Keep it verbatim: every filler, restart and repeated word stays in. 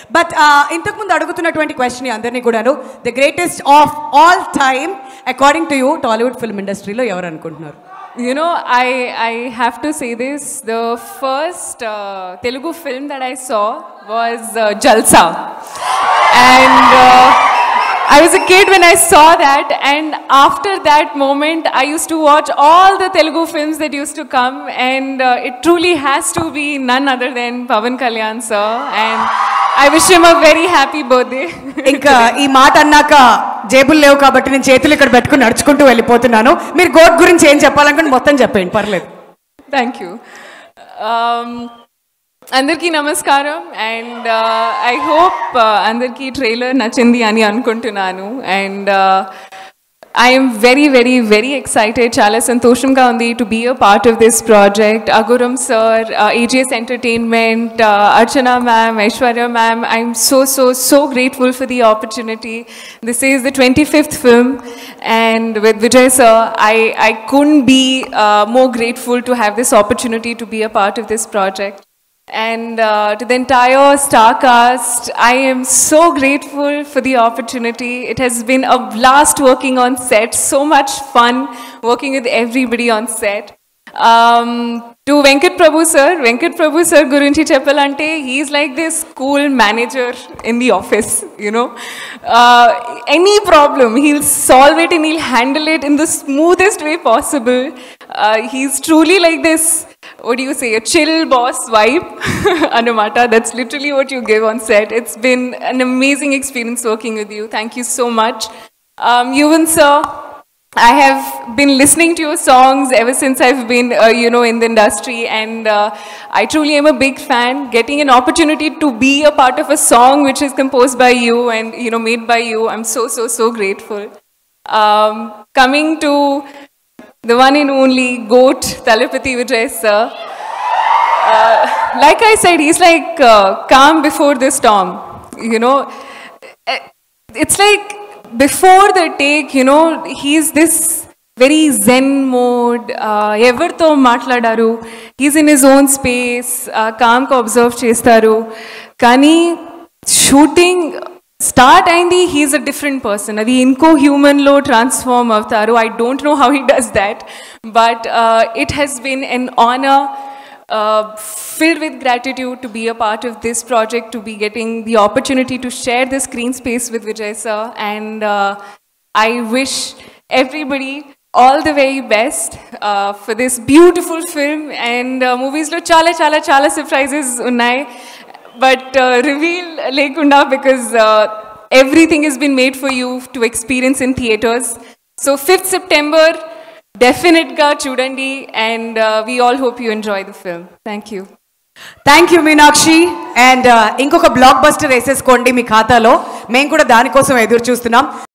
But ఇంతకు ముందు అడుగుతున్నటువంటి క్వశ్చన్ అందరినీ కూడాను the greatest of all time according to you Tollywood film ఇండస్ట్రీలో ఎవరు అనుకుంటున్నారు? You know, I, I have to say this. The first uh, Telugu film that I saw was uh, Jalsa. And uh, I was a kid when I saw that. And after that moment, I used to watch all the Telugu films that used to come. And uh, it truly has to be none other than Pavan Kalyan, sir. And I wish him a very happy birthday. ఇంకా ఈ మాట అన్నాక జేబులు లేవు కాబట్టి నేను చేతులు ఇక్కడ పెట్టుకుని నడుచుకుంటూ వెళ్ళిపోతున్నాను. మీరు గోట్ గురించి ఏం చెప్పాలనుకుంటే మొత్తం చెప్పండి, పర్లేదు. Thank you. అందరికీ నమస్కారం. అండ్ ఐ హోప్ అందరికీ ట్రైలర్ నచ్చింది అని అనుకుంటున్నాను. And I am very, very, very excited. Chala santosham-ga undi to be a part of this project. Aguram sir, uh, A J S Entertainment, uh, Archana ma'am, Aishwarya ma'am. I am so, so, so grateful for the opportunity. This is the twenty-fifth film, and with Vijay sir, I, I couldn't be uh, more grateful to have this opportunity to be a part of this project. And uh, to the entire star cast, I am so grateful for the opportunity. It has been a blast working on set, so much fun working with everybody on set. Um, to Venkat Prabhu sir, Venkat Prabhu sir gurinchi cheppalante, he is like this cool manager in the office, you know. Uh, any problem, he'll solve it and he'll handle it in the smoothest way possible. Uh, he's truly like this, what do you say, a chill boss vibe, Anamata. That's literally what you give on set. It's been an amazing experience working with you. Thank you so much. Um, Yuvan sir, I have been listening to your songs ever since I've been, uh, you know, in the industry, and uh, I truly am a big fan. Getting an opportunity to be a part of a song which is composed by you and, you know, made by you, I'm so, so, so grateful. Um, coming to the one and only GOAT, Thalapathy Vijay sir. Uh, like I said, he's like uh, calm before the storm, you know. It's like before the take, you know, he's this very zen mode. Evartho matladaru. He's in his own space. Uh, calm ko observe chestaru. Kani shooting start aindi, he's a different person. Adi inko human lo transform avtaru. I don't know how he does that, but uh, it has been an honor, uh, filled with gratitude to be a part of this project, to be getting the opportunity to share the screen space with Vijay sir, and uh, I wish everybody all the very best uh, for this beautiful film. And uh, movies lo chala chala chala surprises unnai, but uh, reveal lekunda, because uh, everything has been made for you to experience in theaters. So fifth September, definite ga chudandi, and uh, we all hope you enjoy the film. Thank you. Thank you Meenakshi. And ఇంకొక blockbuster వేసేసుకోండి మీ ఖాతాలో, మేము కూడా దానికోసం ఎదురు చూస్తున్నాం.